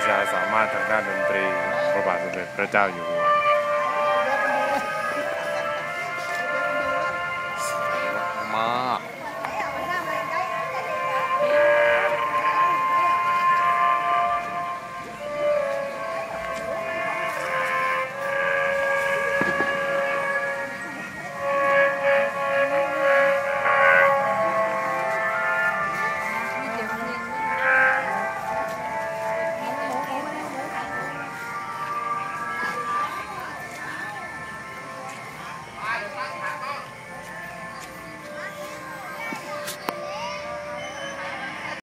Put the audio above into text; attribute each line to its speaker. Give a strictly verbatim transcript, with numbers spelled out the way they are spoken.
Speaker 1: ชาสามารถทางด้านดนตรีพระบาทสมเด็จพระเจ้าอยู่หัว